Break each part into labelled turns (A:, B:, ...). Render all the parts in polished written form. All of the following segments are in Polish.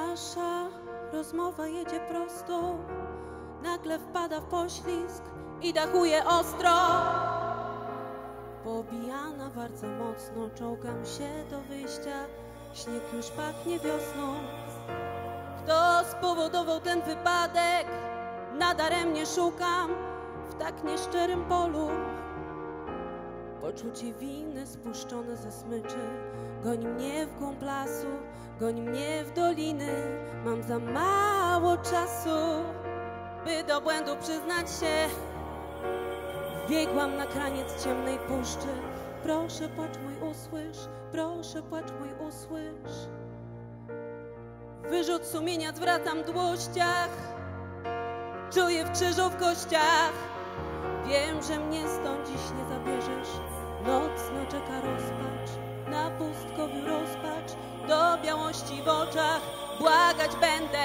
A: Nasza rozmowa jedzie prosto, nagle wpada w poślizg i dachuje ostro. Pobijana bardzo mocno, czołgam się do wyjścia, śnieg już pachnie wiosną. Kto spowodował ten wypadek? Nadaremnie szukam w tak nieszczerym polu. Poczucie winy spuszczone ze smyczy goni mnie w głąb lasu, goni mnie w doliny. Mam za mało czasu, by do błędu przyznać się. Wbiegłam na kraniec ciemnej puszczy. Proszę, płacz mój usłysz, proszę, płacz mój usłysz. Wyrzut sumienia zwracam dłoń w ściach, czuję w krzyżu w kościach. Wiem, że mnie stąd dziś nie zabierzesz. Nocno czeka rozpacz, na pustkowiu rozpacz. Do białości w oczach błagać będę.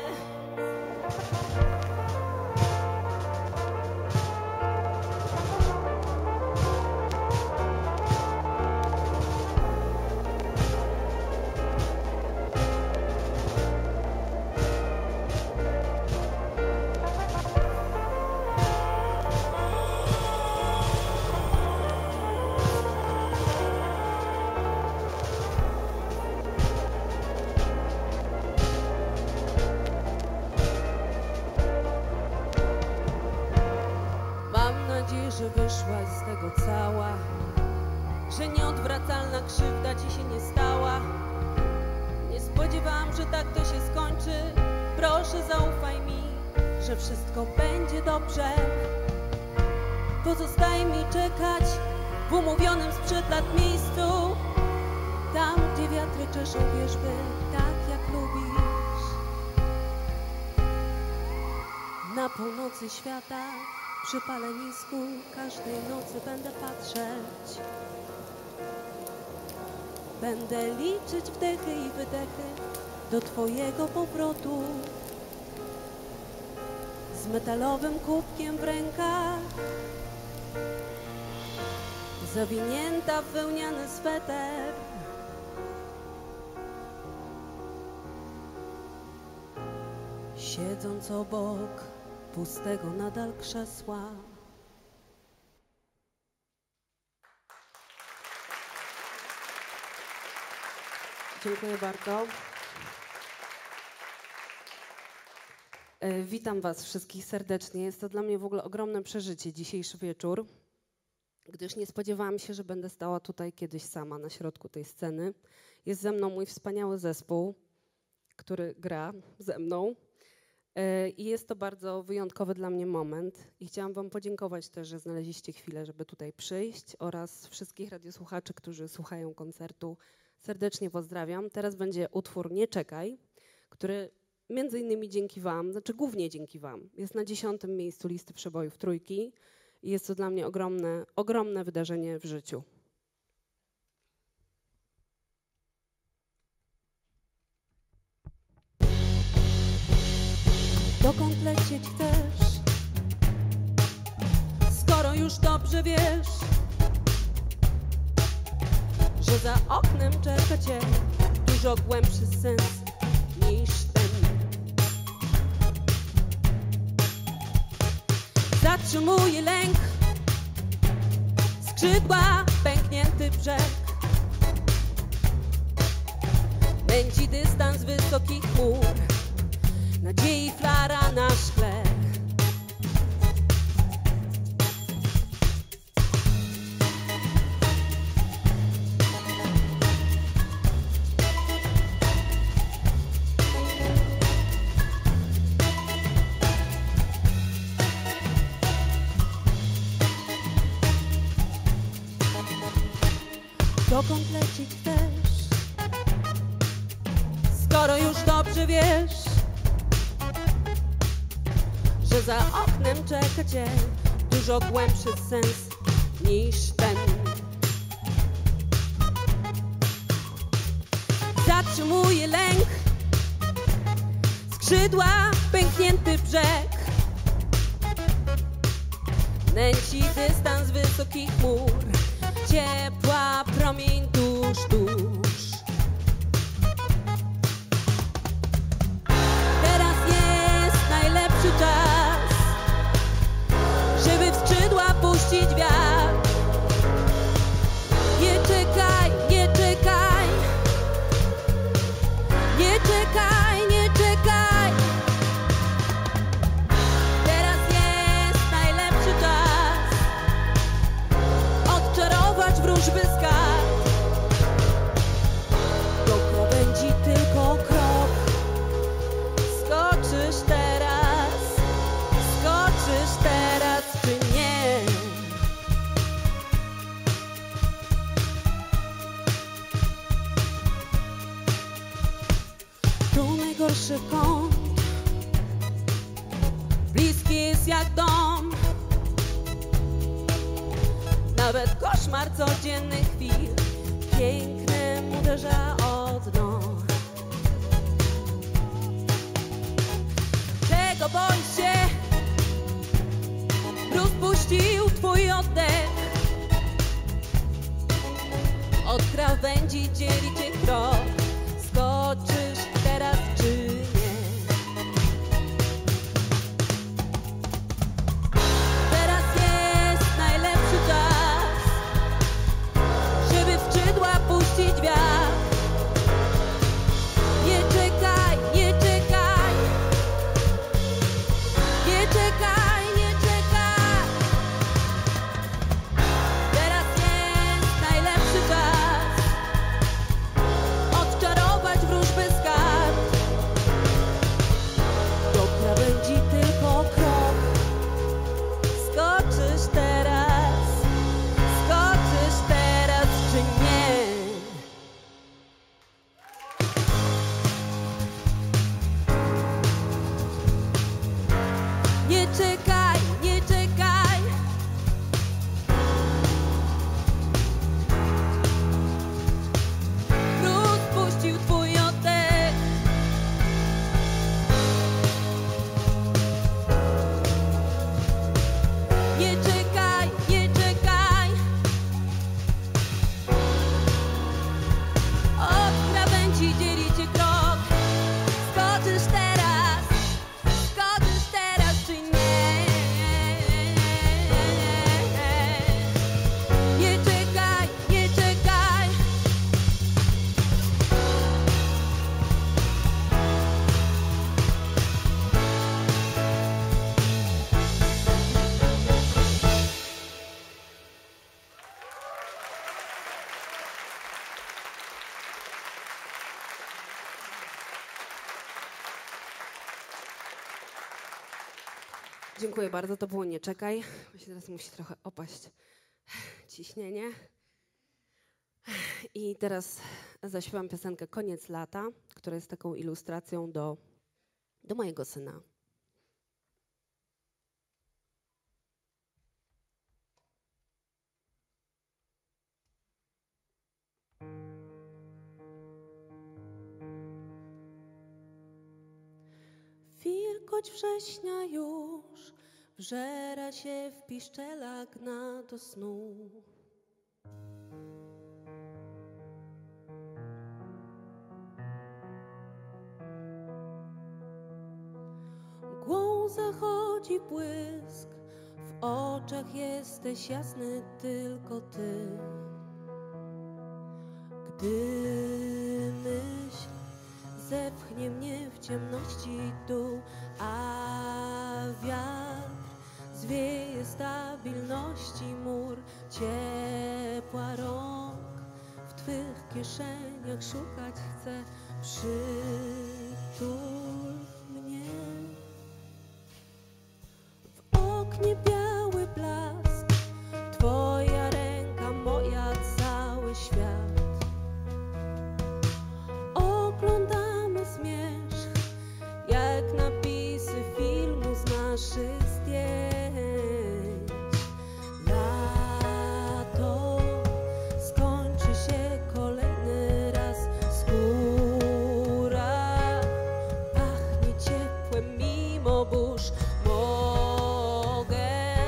A: Że wyszłaś z tego cała, że nieodwracalna krzywda ci się nie stała. Nie spodziewałam, że tak to się skończy. Proszę, zaufaj mi, że wszystko będzie dobrze. Pozostaje mi czekać w umówionym sprzed lat miejscu, tam, gdzie wiatry czeszą wierzby, tak jak lubisz. Na północy świata przy palenisku każdej nocy będę patrzeć. Będę liczyć wdechy i wydechy do twojego powrotu. Z metalowym kubkiem w rękach, zawinięta w wełniany sweter. Siedząc obok pustego nadal krzesła. Dziękuję bardzo. Witam was wszystkich serdecznie. Jest to dla mnie w ogóle ogromne przeżycie dzisiejszy wieczór, gdyż nie spodziewałam się, że będę stała tutaj kiedyś sama na środku tej sceny. Jest ze mną mój wspaniały zespół, który gra ze mną. I jest to bardzo wyjątkowy dla mnie moment i chciałam wam podziękować też, że znaleźliście chwilę, żeby tutaj przyjść, oraz wszystkich radiosłuchaczy, którzy słuchają koncertu. Serdecznie pozdrawiam. Teraz będzie utwór Nie czekaj, który między innymi dzięki wam, znaczy głównie dzięki wam, jest na 10. miejscu listy przebojów Trójki i jest to dla mnie ogromne wydarzenie w życiu. Dokąd lecieć chcesz, skoro już dobrze wiesz, że za oknem czeka cię dużo głębszy sens niż ten. Zatrzymuje lęk, skrzydła, pęknięty brzeg, męci dystans wysokich chmur, nadziei flara na szkle. Dokąd lecieć chcesz, skoro już dobrze wiesz, że za oknem czeka cię dużo głębszy sens niż ten. Zatrzymuje lęk, skrzydła, pęknięty brzeg, nęci dystans wysokich chmur, ciepła promień tuż, tuż. nawet koszmar codziennych chwil pięknem uderza o dno. Czego boisz się? Mróz puścił twój oddech. Od krawędzi dzieli cię krok. Skoczysz teraz czy nie? Teraz jest najlepszy czas, żeby w skrzydła puścić wiatr. Nie czekaj, nie czekaj, nie czekaj, nie czekaj. Teraz jest najlepszy czas odczarować wróżby skarb. Do krawędzi tylko krok. Skoczysz teraz czy nie? Nie czekaj, nie czekaj. Mróz puścił twój oddech. Nie czekaj, nie czekaj. Od krawędzi dzieli cię krok. Skoczysz teraz czy nie? Nie czekaj, nie czekaj. Dziękuję bardzo, to było Nie czekaj. Właśnie teraz musi trochę opaść ciśnienie. I teraz zaśpiewam piosenkę Koniec lata, która jest taką ilustracją do mojego syna. Wilgoć września już wżera się w piszczelach gna do snu. Mgłą zachodzi błysk, w oczach jesteś jasny tylko ty. Gdy myśl zepchnie mnie w ciemności dół, a wiatr zwieje stabilności mur. Ciepła rąk w twych kieszeniach szukać chcę. Przytul mnie. W oknie biały blask, twoja ręka, moja cały świat. Oglądamy zmierzch, jak napisy filmu z naszych zdjęć. Lato skończy się kolejny raz. Skóra pachnie ciepłem mimo burz. Mogę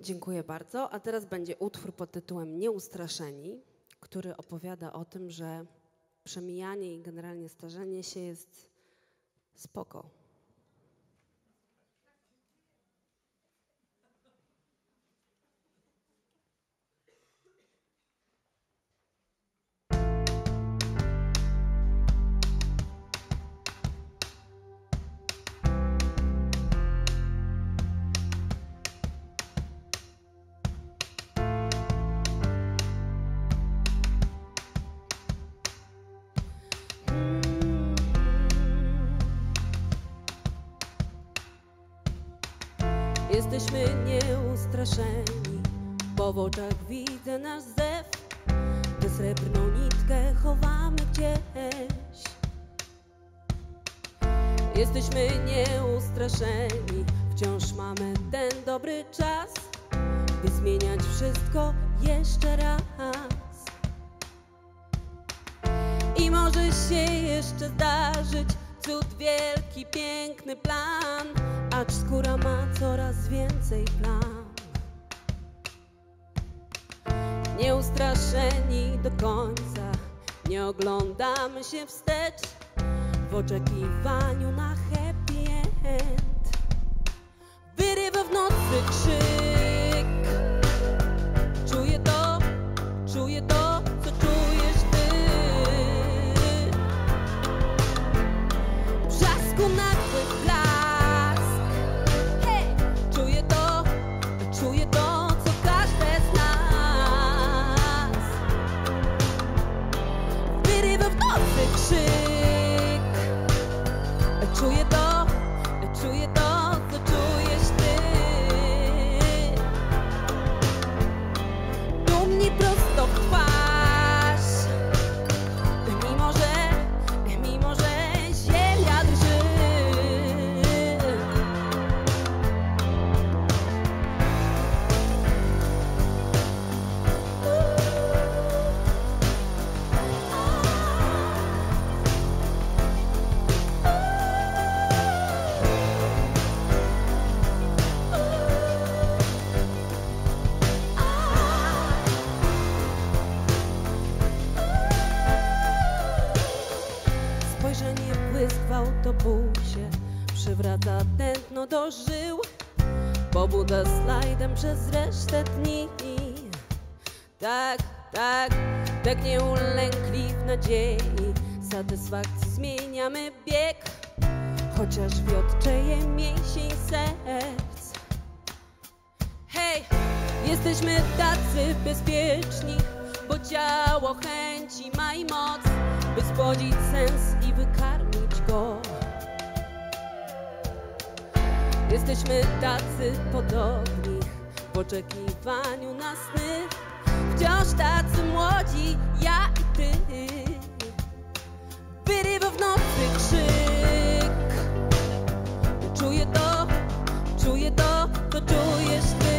A: Dziękuję bardzo. A teraz będzie utwór pod tytułem Nieustraszeni, który opowiada o tym, że przemijanie i generalnie starzenie się jest spoko. Jesteśmy nieustraszeni, bo w oczach widzę nasz zew. Tę srebrną nitkę chowamy gdzieś. Jesteśmy nieustraszeni, wciąż mamy ten dobry czas, by zmieniać wszystko jeszcze raz. I może się jeszcze zdarzyć cud wielki, piękny plan, acz skóra ma coraz więcej plam. Nieustraszeni do końca, nie oglądamy się wstecz w oczekiwaniu na happy end. Wyrywa w nocy krzyk, czuję to, co czujesz ty. Brzasku nagły blask, hej, czuję to, co każde z nas. Wyrywa w nocy krzyk, czuję to, co czujesz ty. Dumni prosto w twarz, mimo że ziemia drży. Spojrzenie błysk w autobusie przywraca tętno do żył, pobuda slajdem przez resztę dni. Tak nieulękli w nadziei satysfakcji zmieniamy bieg, chociaż wiotczeje mięsień serc. Hej, jesteśmy tacy bezpieczni, bo ciało chęci ma i moc, by spłodzić sens i wykarmić go. Jesteśmy tacy podobni w oczekiwaniu na sny, wciąż tacy młodzi, ja i ty. Wyrywa w nocy krzyk, czuję to, co czujesz ty.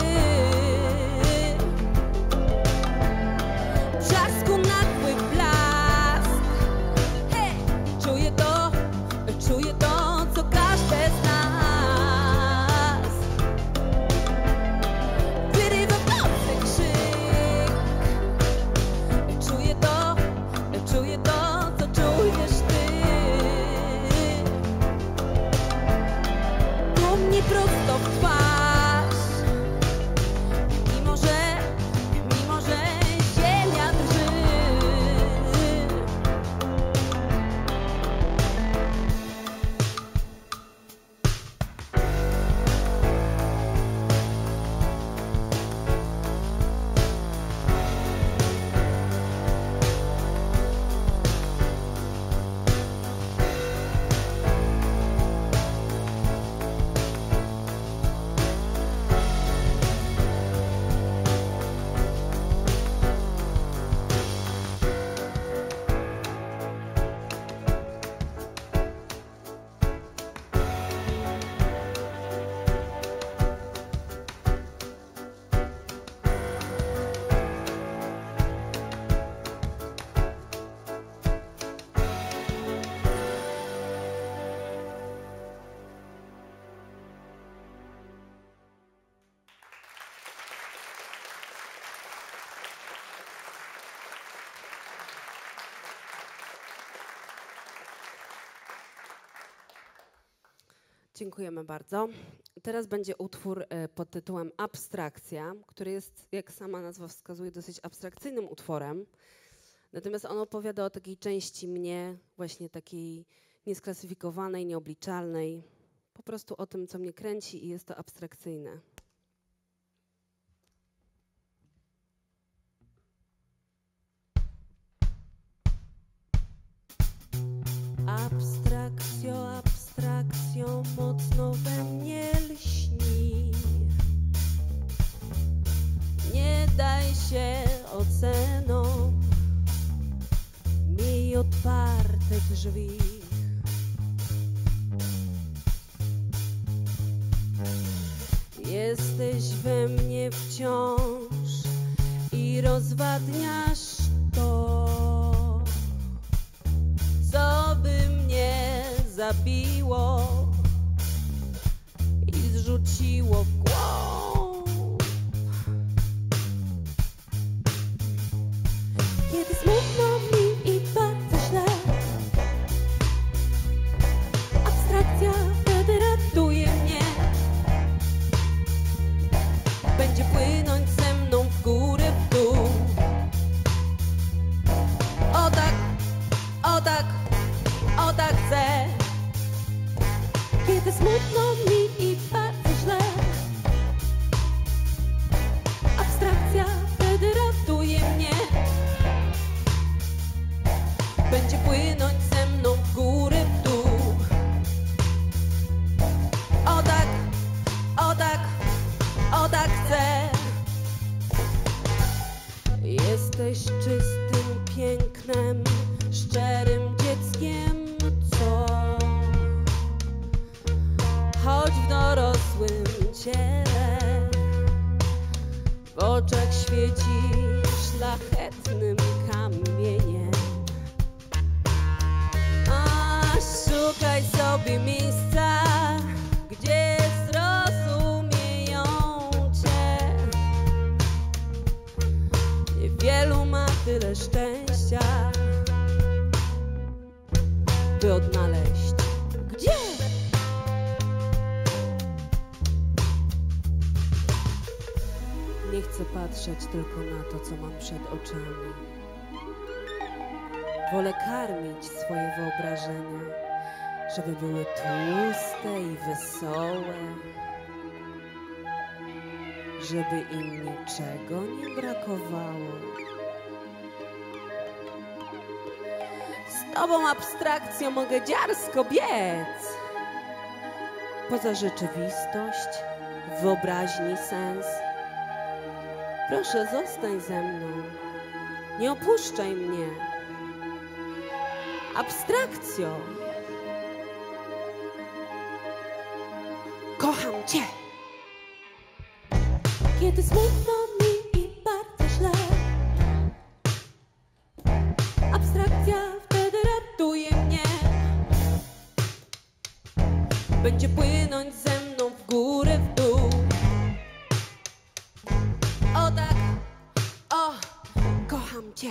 A: Brzasku nagły blask, hej, czuję to, co każde z nas. Wyrywa w nocy krzyk, czuję to, co czujesz ty. Dumni prosto w twarz, mimo że ziemia drży. Dziękujemy bardzo. Teraz będzie utwór pod tytułem Abstrakcja, który jest, jak sama nazwa wskazuje, dosyć abstrakcyjnym utworem. Natomiast on opowiada o takiej części mnie, właśnie takiej niesklasyfikowanej, nieobliczalnej. Po prostu o tym, co mnie kręci i jest to abstrakcyjne. Abstrakcjo, abstrakcjo mocno we mnie lśni. Nie daj się oceną, miej otwarte drzwi. Jesteś we mnie wciąż i rozwadniasz to, co by mnie zabiło i zrzuciło w głąb. Kiedy smutno mi i bardzo źle, abstrakcja wtedy ratuje mnie. Będzie płynąć ze mną w górę, w dół. O tak, o tak, o tak chcę. Kiedy smutno mi i bardzo źle, abstrakcja wtedy ratuje mnie. Będzie płynąć ze mną w górę, w dół. O tak, o tak, o tak chcę. Jesteś czystym pięknem, szczerym dzieckiem, co choć w dorosłym ciele w oczach świeci szlachetnym kamieniem. A szukaj sobie miejsca, gdzie zrozumieją cię. Niewielu ma tyle szczęścia, by odnaleźć gdzie. Nie chcę patrzeć tylko na to, co mam przed oczami. Wolę karmić swoje wyobrażenia, żeby były tłuste i wesołe, żeby im niczego nie brakowało. Z tobą abstrakcją mogę dziarsko biec, poza rzeczywistość, w wyobraźni sens. Proszę, zostań ze mną, nie opuszczaj mnie. Abstrakcjo, kocham cię. Kiedy smutno mi i bardzo źle, abstrakcja wtedy ratuje mnie. Będzie płynąć ze mną w górę, w dół. O tak, o, kocham cię.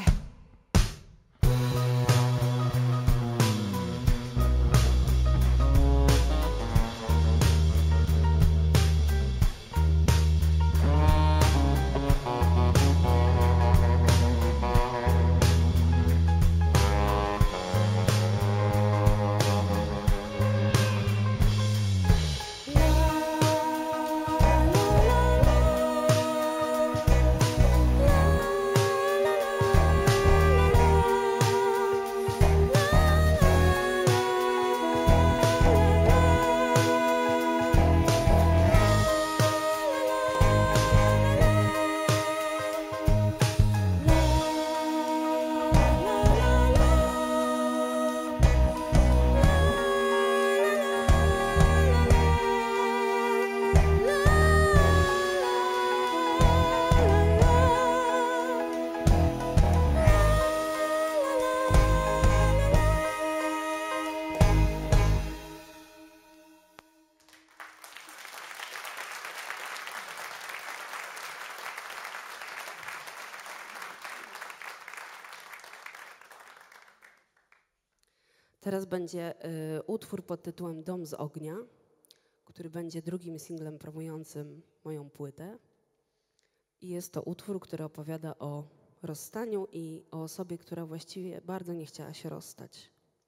A: Teraz będzie utwór pod tytułem Dom z ognia. który będzie drugim singlem promującym moją płytę. I jest to utwór, który opowiada o rozstaniu i o osobie, która właściwie bardzo nie chciała się rozstać.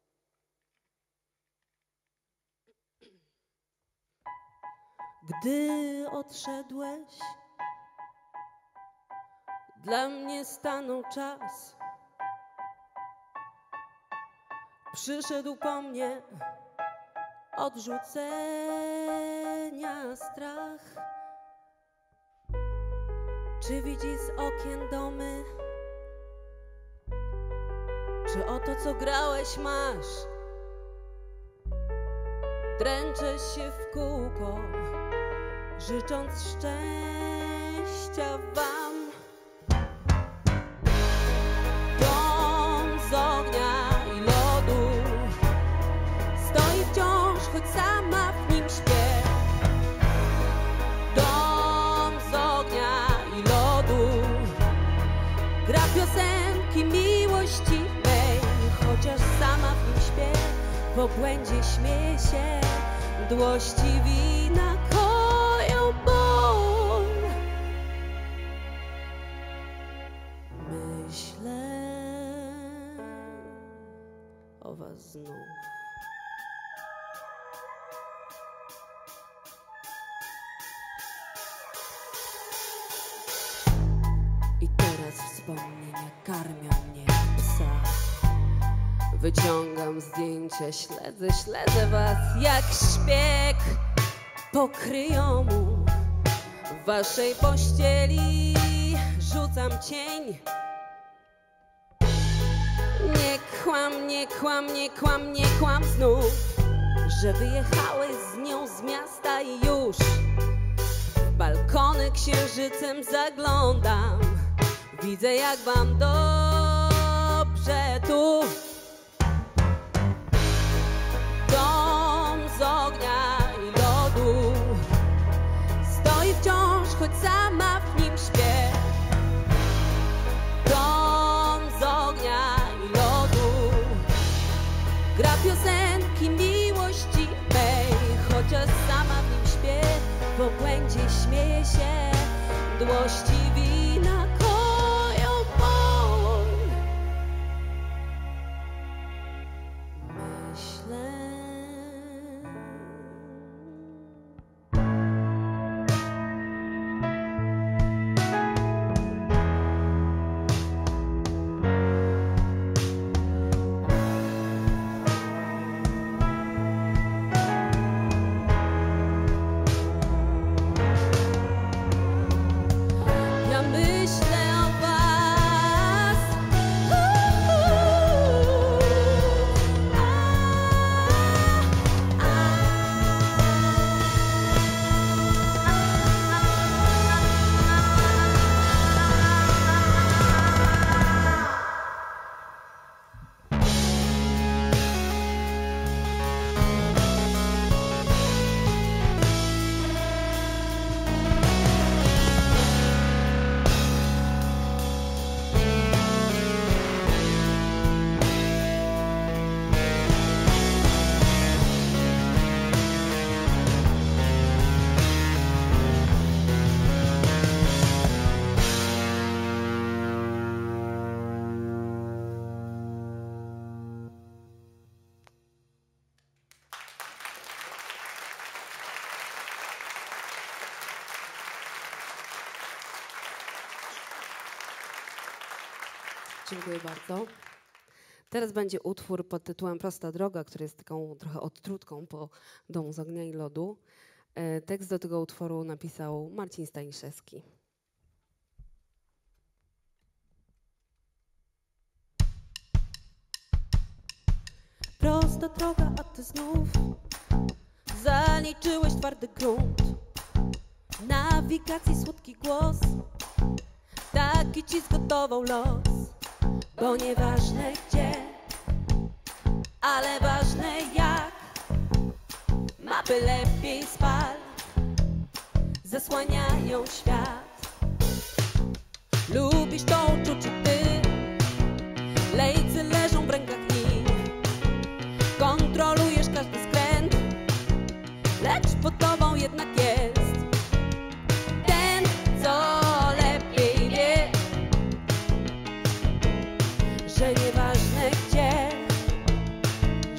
A: Gdy odszedłeś, dla mnie stanął czas. Przyszedł po mnie odrzucenia strach. Czy widzi z okien domy? Czy o to, co grałeś, masz? Dręczę się w kółko, życząc szczęścia wam. Dom z ognia i lodu stoi wciąż, choć sama w nim śpię. Dom z ognia i lodu gra piosenki miłości mej, chociaż sama w nim śpię. W obłędzie śmieje się, mdłości wina koją ból. Myślę o was znów. I teraz wspomnienia karmią mnie jak psa. Wyciągam zdjęcia, śledzę was jak szpieg po kryjomu. W waszej pościeli rzucam cień. Nie kłam, nie kłam, nie kłam, nie kłam znów, że wyjechałeś z nią z miasta i już w balkony księżycem zaglądam. Widzę, jak wam dobrze tu. Dom z ognia i lodu stoi wciąż, choć sama w nim śpię. Dom z ognia i lodu gra piosenki miłości mej, chociaż sama w nim śpię. W obłędzie śmieje się, mdłości wina koją ból. Myślę o was. Dziękuję bardzo. Teraz będzie utwór pod tytułem Prosta droga, który jest taką trochę odtrutką po Dom z ognia i lodu. Tekst do tego utworu napisał Marcin Staniszewski. Prosta droga, a ty znów zaliczyłeś twardy grunt. W nawigacji słodki głos, taki ci zgotował los. Bo nieważne gdzie, ale ważne jak. Mapy lepiej spal, zasłaniają świat. Lubisz to uczucie ty, lejcy leżą w rękach nich. Kontrolujesz każdy skręt, lecz po to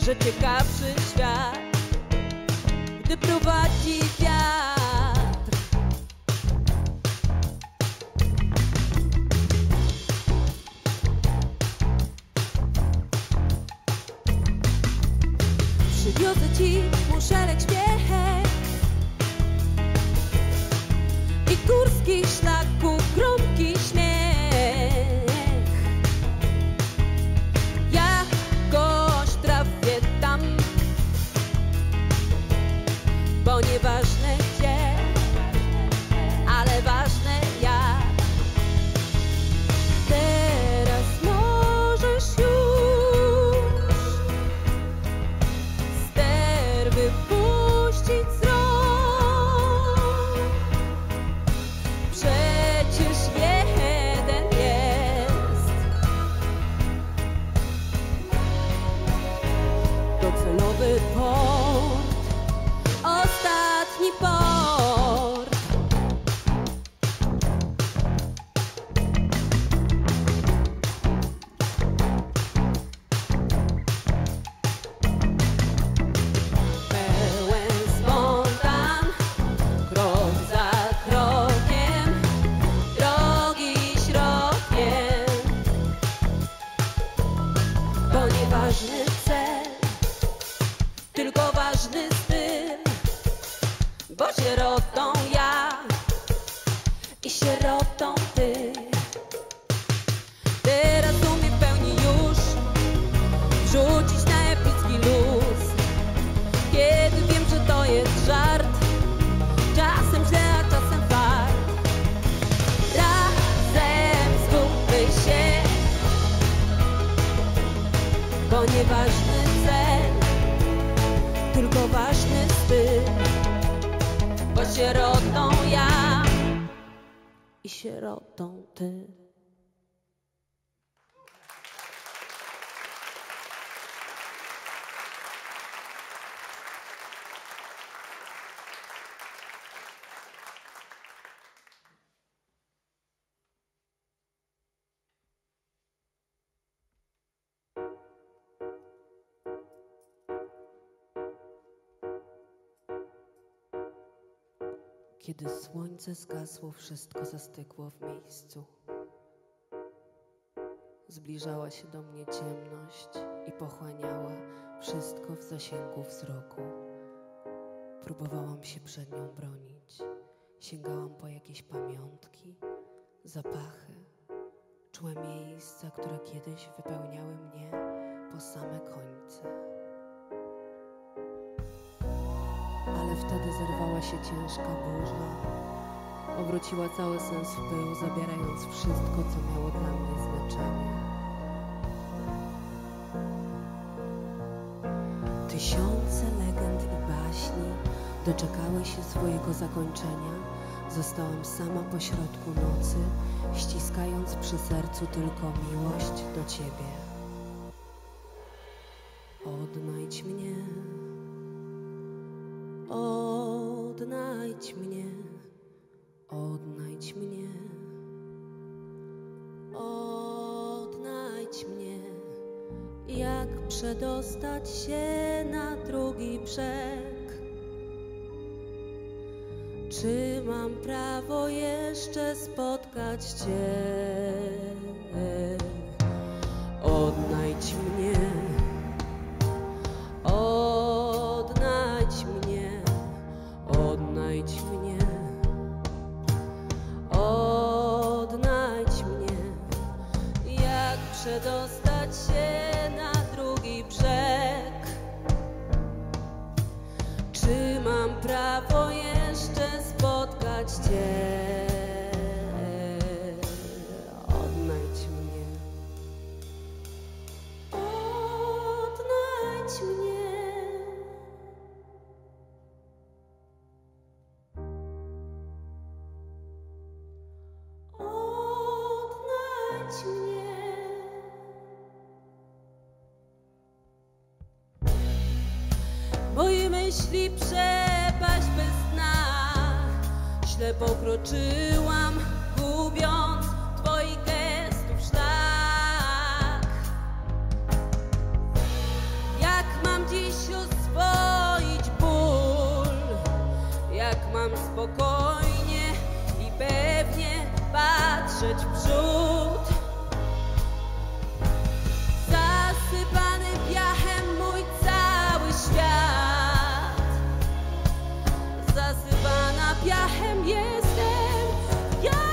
A: że ciekawszy świat, gdy prowadzi wiatr. Przywiozę ci muszelek śmiech i górskich szlaków gromki śmiech. Jakoś trafię tam, bo nieważne gdzie, ale ważne jak. Teraz możesz już ster wypuścić z rąk. Przecież jeden jest docelowy port, ostatni port. Pełen spontan, krok za krokiem, drogi środkiem, bo nieważny cel, tylko ważny styl, bo sierotą ja i sierotą ty. Teraz umiem w pełni już wrzucić na epicki luz, kiedy wiem, że to jest żart, czasem źle, a czasem fart. Razem skupmy się, bo nieważny cel, tylko ważny styl, bo sierotą ja i sierotą ty. Kiedy słońce zgasło, wszystko zastygło w miejscu. Zbliżała się do mnie ciemność i pochłaniała wszystko w zasięgu wzroku. Próbowałam się przed nią bronić. Sięgałam po jakieś pamiątki, zapachy. Czułam miejsca, które kiedyś wypełniały mnie po same końce. Ale wtedy zerwała się ciężka burza, obróciła cały sens w pył, zabierając wszystko, co miało dla mnie znaczenie. Tysiące legend i baśni doczekały się swojego zakończenia. Zostałam sama pośrodku nocy, ściskając przy sercu tylko miłość do ciebie. Odnajdź mnie. Odnajdź mnie, odnajdź mnie, odnajdź mnie. Jak przedostać się na drugi brzeg? Czy mam prawo jeszcze spotkać cię? Odnajdź mnie. Odnajdź mnie, odnajdź mnie, odnajdź mnie. Jak przedostać się na drugi brzeg? Czy mam prawo jeszcze spotkać cię? Odnajdź mnie. Odnajdź mnie. Moje myśli przepaść bez dna, źle pokroczyłam, gubiąc twoich gestów szlak. Jak mam patrzeć w przód. Zasypany piachem mój cały świat. Zasypana piachem jestem ja.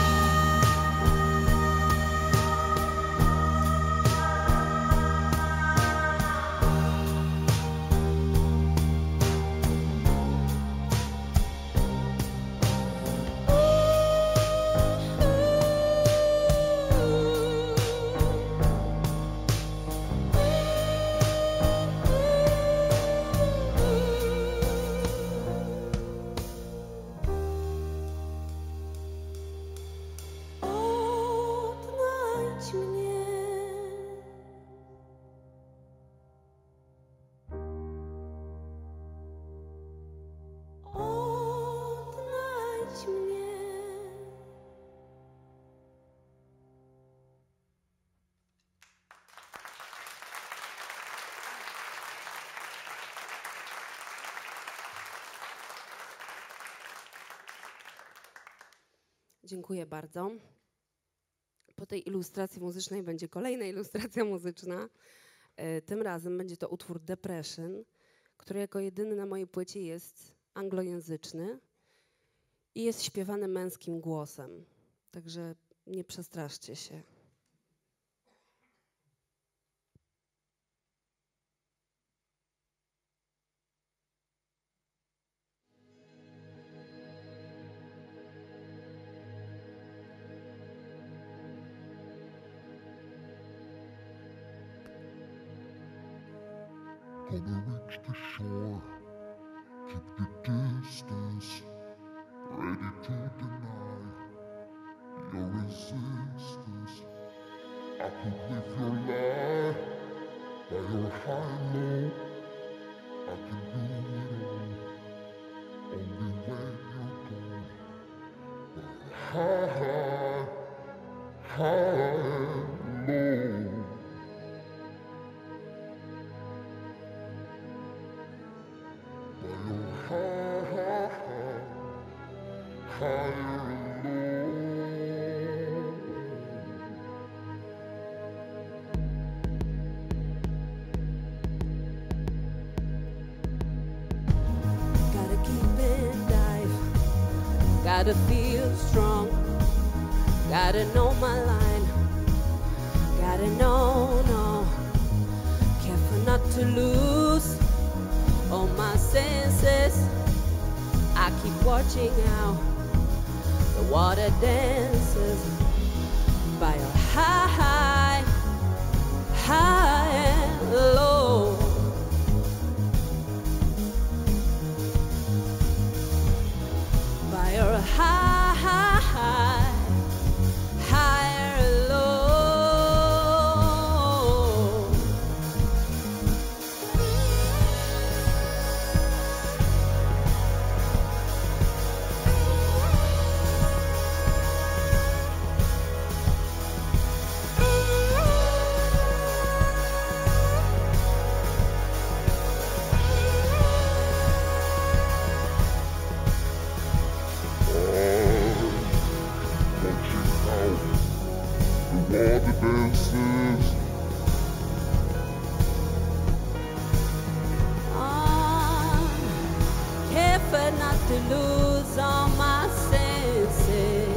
A: Odnajdź mnie. Odnajdź mnie. Dziękuję bardzo. Po tej ilustracji muzycznej będzie kolejna ilustracja muzyczna. Tym razem będzie to utwór Depression, który jako jedyny na mojej płycie jest anglojęzyczny i jest śpiewany męskim głosem. Także nie przestraszcie się.
B: Gonna reach the shore, keep the distance, ready to deny your resistance. I could live your life by your high low. I can do it all, only when you're gone. But high, high and low. Higher and low.
A: Gotta keep it dive. Gotta feel strong. Gotta know my line. Gotta know, no. Careful not to lose all my senses. I keep watching out. The water dances by a high, high and low. By a high, higher and low.
B: Water dances.
A: Careful not to lose all my senses.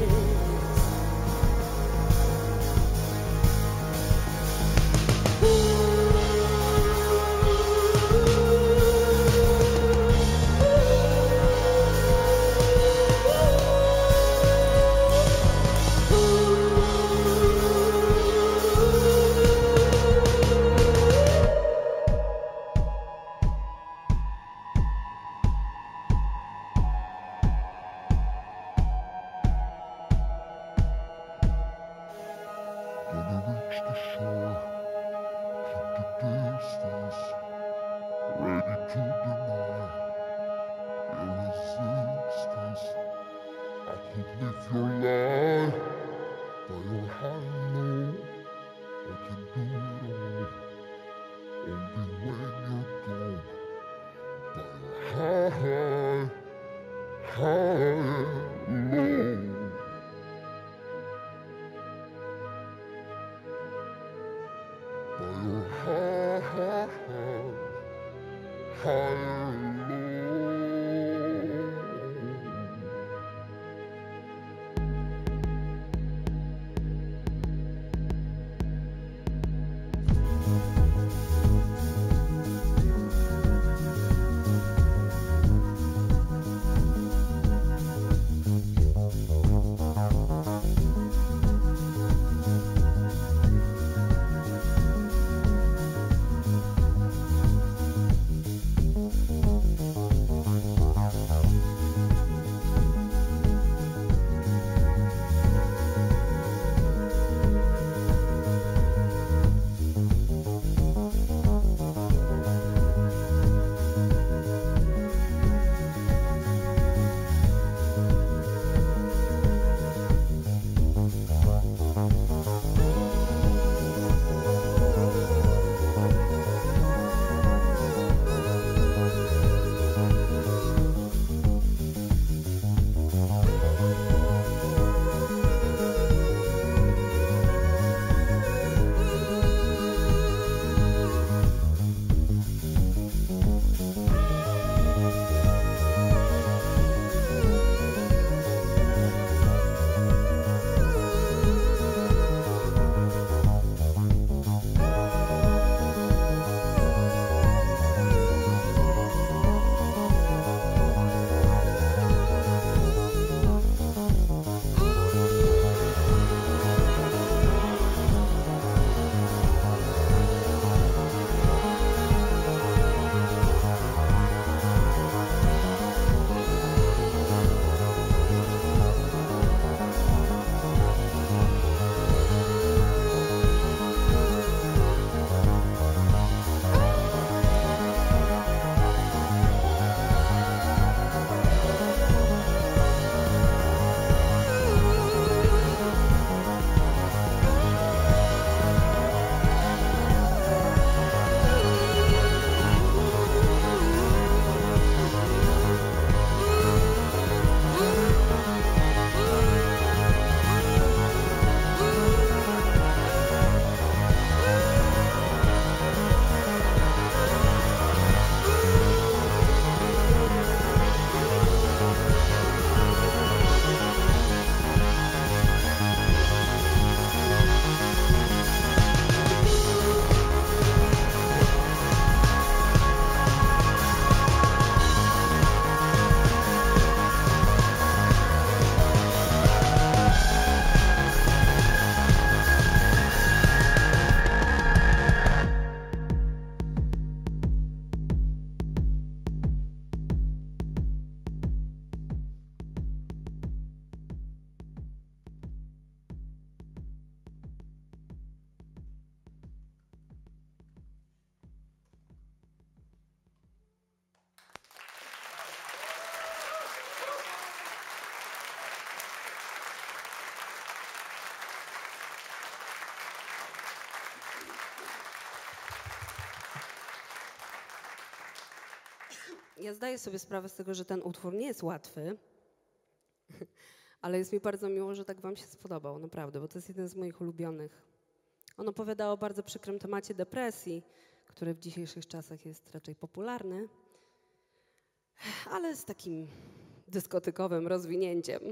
A: Ja zdaję sobie sprawę z tego, że ten utwór nie jest łatwy, ale jest mi bardzo miło, że tak wam się spodobał, naprawdę, bo to jest jeden z moich ulubionych. On opowiada o bardzo przykrym temacie depresji, który w dzisiejszych czasach jest raczej popularny, ale z takim dyskotykowym rozwinięciem.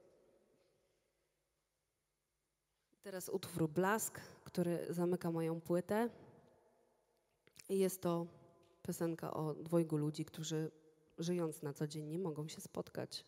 A: Teraz utwór Blask, który zamyka moją płytę. I jest to piosenka o dwojgu ludzi, którzy żyjąc na co dzień nie mogą się spotkać.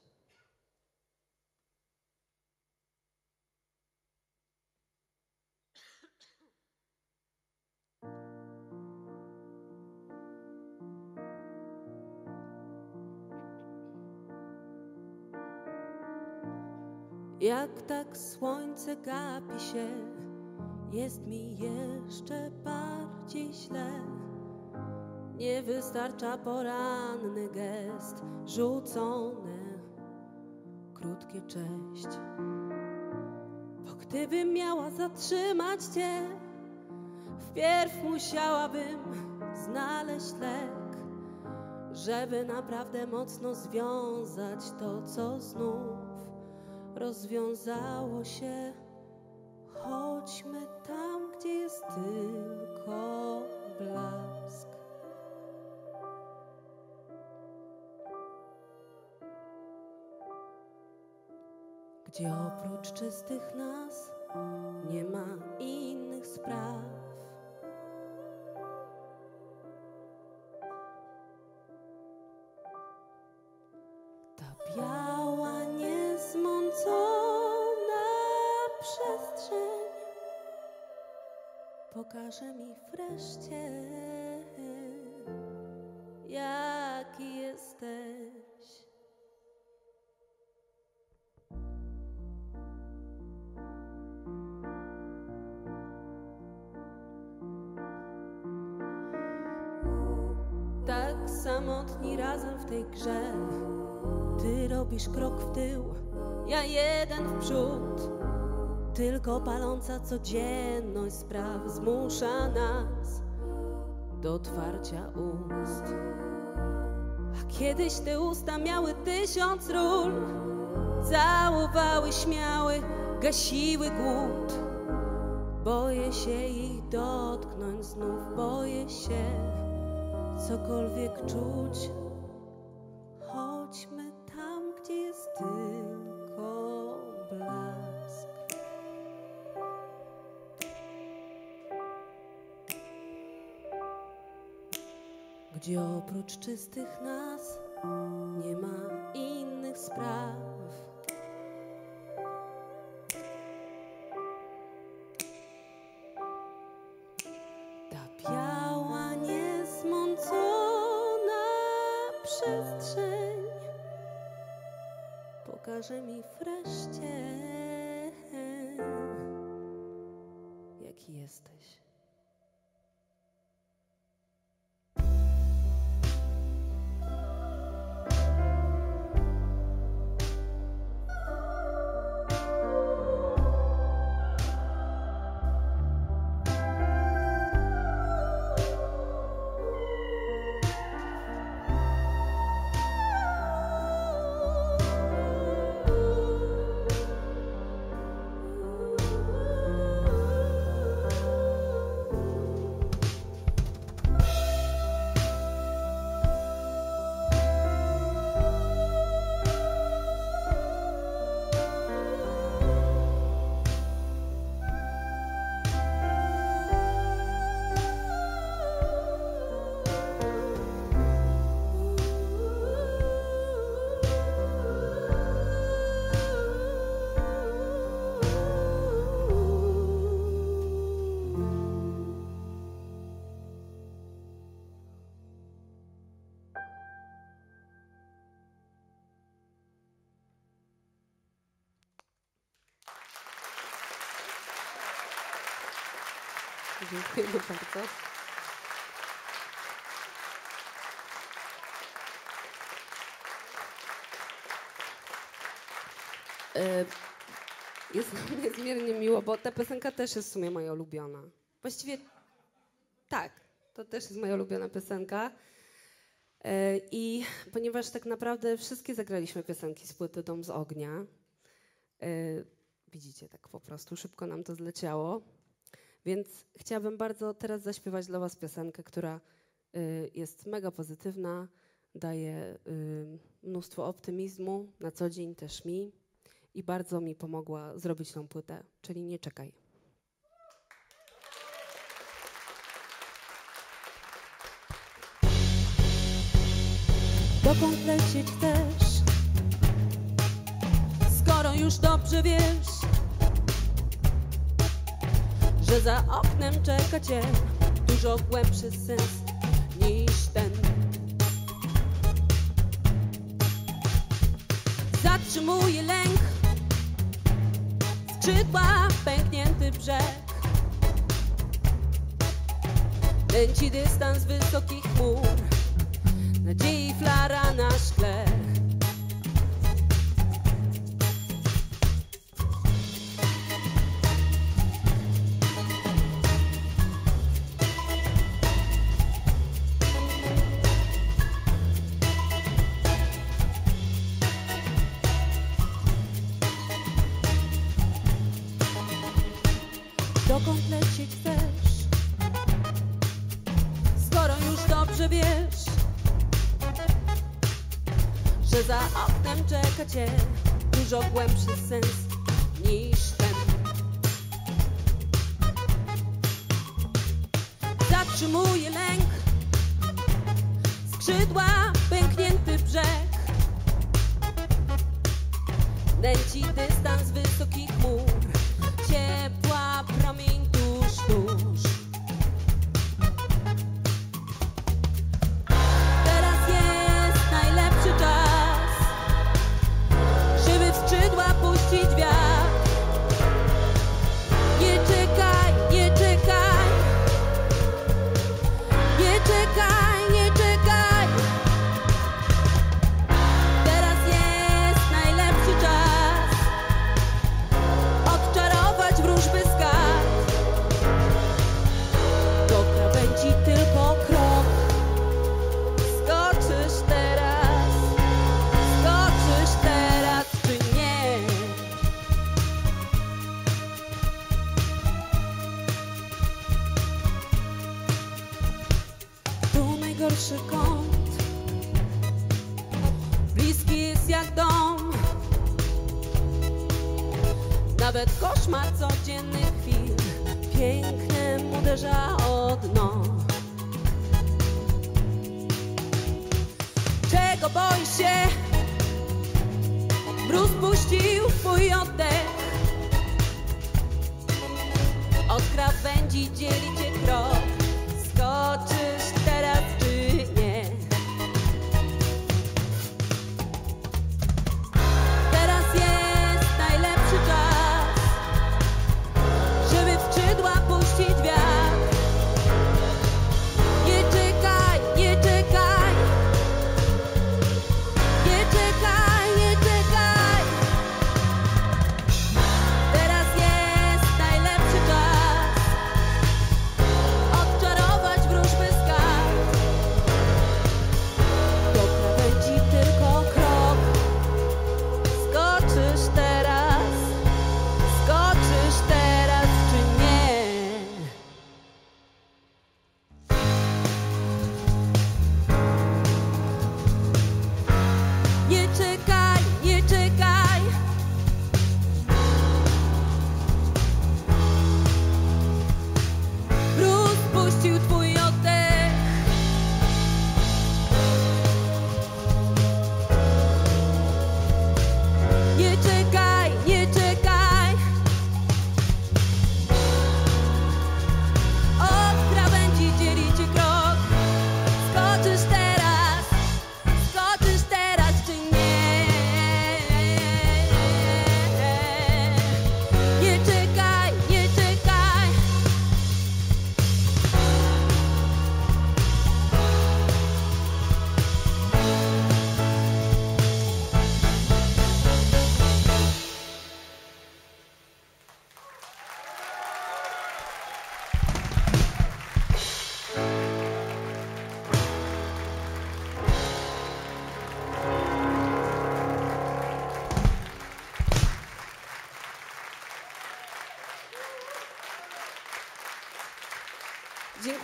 A: Jak tak słońce gapi się, jest mi jeszcze bardziej źle. Nie wystarcza poranny gest, rzucone krótkie cześć. Bo gdybym miała zatrzymać cię, wpierw musiałabym znaleźć lek, żeby naprawdę mocno związać to, co znów rozwiązało się. Chodźmy tam, gdzie jest tylko blask. Gdzie oprócz czystych nas nie ma innych spraw. Ta biała, niezmącona przestrzeń pokaże mi wreszcie, jaki jesteś. Tak samotni razem w tej grze. Ty robisz krok w tył, ja jeden w przód. Tylko paląca codzienność spraw zmusza nas do otwarcia ust. A kiedyś te usta miały 1000 ról, całowały, śmiały, gasiły głód. Boję się ich dotknąć znów, boję się cokolwiek czuć. Chodźmy tam, gdzie jest tylko blask. Gdzie oprócz czystych nas nie ma innych spraw. Ta biała, niezmącona przestrzeń pokaże mi wreszcie, jaki jesteś. Dziękujemy bardzo. Jest nam niezmiernie miło, bo ta piosenka też jest w sumie moja ulubiona. Właściwie tak, to też jest moja ulubiona piosenka. I ponieważ tak naprawdę wszystkie zagraliśmy piosenki z płyty Dom z ognia, widzicie, tak po prostu szybko nam to zleciało, więc chciałabym bardzo teraz zaśpiewać dla was piosenkę, która jest mega pozytywna, daje mnóstwo optymizmu, na co dzień też mi i bardzo mi pomogła zrobić tą płytę, czyli Nie czekaj. Dokąd lecieć chcesz, skoro już dobrze wiesz, że za oknem czeka cię dużo głębszy sens niż ten. Zatrzymuje lęk, skrzydła, pęknięty brzeg, lęci dystans wysokich chmur, nadziei flara na szkle. Dokąd lecieć chcesz, skoro już dobrze wiesz, że za oknem czeka cię dużo głębszy sens niż ten. Zatrzymuje lęk, skrzydła, pęknięty brzeg, nęci dystans wysokich chmur, ciepła promień tuż, tuż. Teraz jest najlepszy czas, żeby w skrzydła puścić wiatr. Nie czekaj, nie czekaj, nie czekaj, nie czekaj. Teraz jest najlepszy czas, odczarować wróżby z kart. Do krawędzi tylko krok, skoczysz teraz czy nie? Tu najgorszy kąt, bliski jest jak dom, nawet koszmar codziennych chwil pięknem uderza o dno. Czego boisz się? Mróz puścił twój oddech, od krawędzi dzieli cię krok, skoczysz teraz czy nie? Teraz jest najlepszy czas, żeby w skrzydła puścić wiatr. Nie czekaj, nie czekaj, nie czekaj, nie czekaj. Teraz jest najlepszy czas, odczarować wróżby z kart.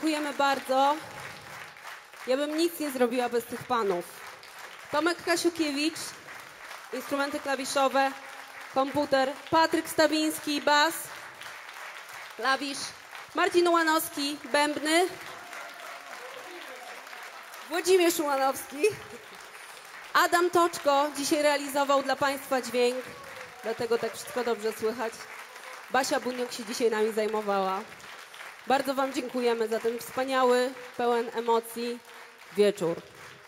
A: dziękujemy bardzo. Ja bym nic nie zrobiła bez tych panów. Tomek Kasiukiewicz, instrumenty klawiszowe, komputer, Patryk Stawiński, bas, klawisz, Marcin Ułanowski, bębny, Włodzimierz Ułanowski, Adam Toczko dzisiaj realizował dla Państwa dźwięk, dlatego tak wszystko dobrze słychać. Basia Buniok się dzisiaj nami zajmowała. Bardzo Wam dziękujemy za ten wspaniały, pełen emocji wieczór.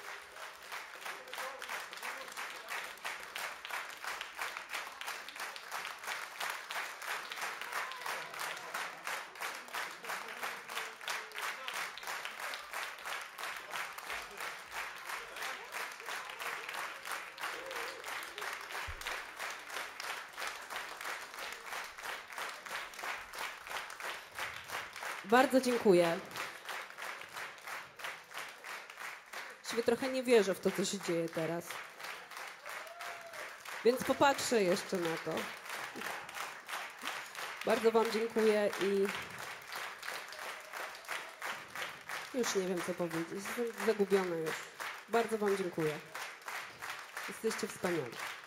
A: Bardzo dziękuję. Sobie trochę nie wierzę w to, co się dzieje teraz. Więc popatrzę jeszcze na to. Bardzo Wam dziękuję i już nie wiem, co powiedzieć. Jestem zagubiona już. Bardzo Wam dziękuję. Jesteście wspaniali.